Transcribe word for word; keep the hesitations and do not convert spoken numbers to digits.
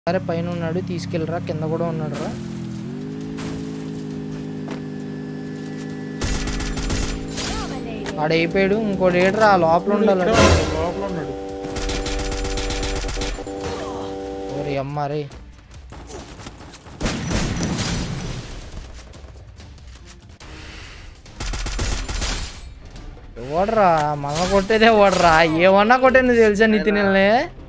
సరే పైన ఉన్నాడు తీసుకెళ్ళరా కింద కూడా ఉన్నాడు రా ఆడైపోయాడు ఇంకోటి ఏడ్రా లోపల ఉండాలి లోపల ఉన్నాడు ఓరి అమ్మ రే ఓడరా మన కొట్టేదే ఓడరా ఏమన్నా కొట్టేది తెలుసా నితిన్